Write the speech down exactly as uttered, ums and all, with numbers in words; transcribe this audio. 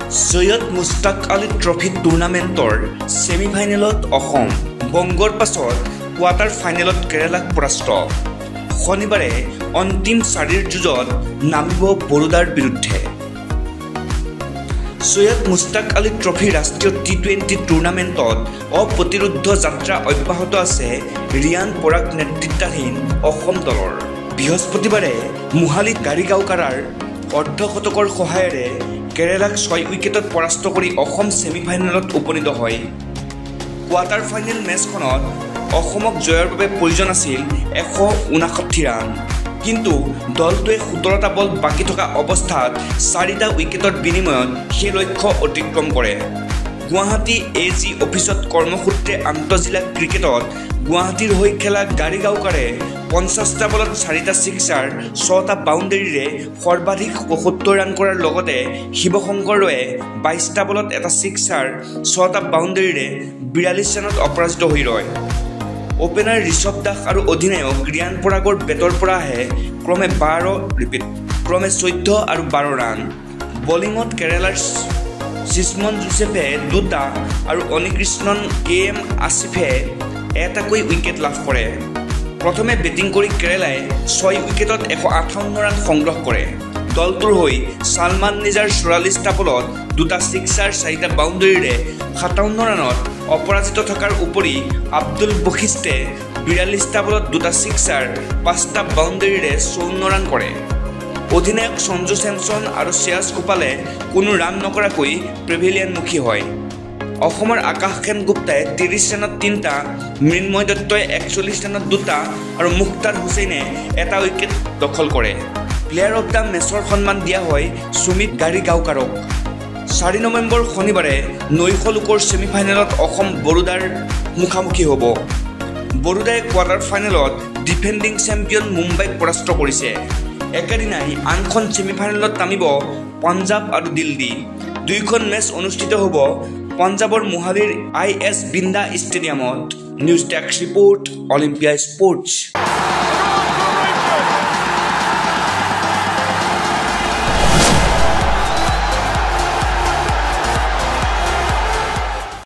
Syed Mushtaq Ali trophy টুৰ্ণামেণ্টৰ ছেমিফাইনেলত অসম বংগৰ পাছত কোৱাৰ্টাৰ ফাইনেলত কেৰালাক পৰাস্ত শনিবাৰে অন্তিম চাৰিৰ যুঁজত নামিব বৰোদাৰ বিৰুদ্ধে সৈয়দ মুস্তাক আলী ট্ৰফি ৰাষ্ট্ৰীয় টি টুৱেণ্টি টুৰ্ণামেণ্টত অপ্ৰতিৰোধ যাত্ৰা অব্যাহত আছে ৰিয়ান পৰাগ নেতৃত্বাধীন অসম দলৰ বৃহস্পতিবাৰে মোহালিত গাড়ীগাঁওকাৰাৰ অৰ্ধশতকৰ সহায়েৰে কেৰালাক ছয় উইকেটত পৰাস্ত কৰি অসম ছেমিফাইনেলত উপনীত হয় কোৱাৰ্টাৰ ফাইনেল মেচখনত অসমক জয়ৰ বাবে প্ৰয়োজন আছিল এশ ঊনষাঠি ৰান কিন্তু দলটোৱে সোতৰটা বল বাকী থকা অৱস্থাত চাৰিটা উইকেটৰ বিনিময়ত সেই লক্ষ্য অতিক্ৰম কৰে গুৱাহাটী এ জি অফিচত কৰ্মসূত্ৰে আন্তঃজিলা ক্ৰিকেটত গুৱাহাটীৰ হৈ খেলা গাড়ীগাঁওকাৰে পঞ্চাছটা বলত চাৰিটা ছিক্সাৰ ছটা বাউণ্ডেৰীৰে সৰ্বাধিক পঁয়সত্তৰ ৰান কৰাৰ লগতে শিৱশংকৰ ৰয়ে বাইছটা বলত এটা ছিক্সাৰ ছটা বাউণ্ডেৰীৰে বিৰাল্লিছ ৰানত অপৰাজিত হৈ ৰয় ওপেনাৰ ঋষভ দাস আৰু অধিনায়ক ৰিয়ান পৰাগৰ বেটৰ পৰা আহে ক্ৰমে বাৰ ৰিপিট ক্ৰমে চৈধ্য আৰু বাৰ ৰান বলিঙত কেৰালাৰ চিছমন জোচেফে দুটা আৰু অনিকৃষ্ণন কে এম আছিফে এটাকৈ উইকেট লাভ কৰে প্ৰথমে বেটিং কৰি কেৰালাই ছয় উইকেটত এশ আঠাৱন্ন ৰান সংগ্ৰহ কৰে দলটোৰ হৈ সালমান নিজাৰ চৌৰাল্লিছটা বলত দুটা ছিক্সাৰ চাৰিটা বাউণ্ডেৰীৰে সাতাৱন্ন ৰানত অপৰাজিত থকাৰ উপৰি আব্দুল বশিষ্টে বিৰাল্লিছটা বলত দুটা ছিক্সাৰ পাঁচটা বাউণ্ডেৰীৰে চৌৱন্ন ৰান কৰে অধিনায়ক সঞ্জু চেমছন আৰু শ্ৰেয়াছ গোপালে কোনো ৰান নকৰাকৈ প্ৰেভিলিয়নমুখী হয় অসমৰ আকাশ সেনগুপ্তাই ত্ৰিছ ৰানত তিনিটা মৃন্ময় দত্তই একচল্লিছ ৰানত দুটা আৰু মুখতাৰ হুছেইনে এটা উইকেট দখল কৰে প্লেয়াৰ অৱ দ্য মেচৰ সন্মান দিয়া হয় সুমিত গাড়ীগাঁওকাৰক চাৰি নৱেম্বৰ শনিবাৰে নৈশ লোকৰ ছেমিফাইনেলত অসম বৰোদাৰ মুখামুখি হ'ব বৰোদাই কোৱাৰ্টাৰ ফাইনেলত ডিফেণ্ডিং চেম্পিয়ন মুম্বাইক পৰাস্ত কৰিছে একেদিনাই আনখন ছেমিফাইনেলত নামিব পঞ্জাৱ আৰু দিল্লী দুইখন মেচ অনুষ্ঠিত হ'ব পঞ্জাৱৰ মোহালিৰ আই এছ বিন্দা ষ্টেডিয়ামত news desk report Olympia sports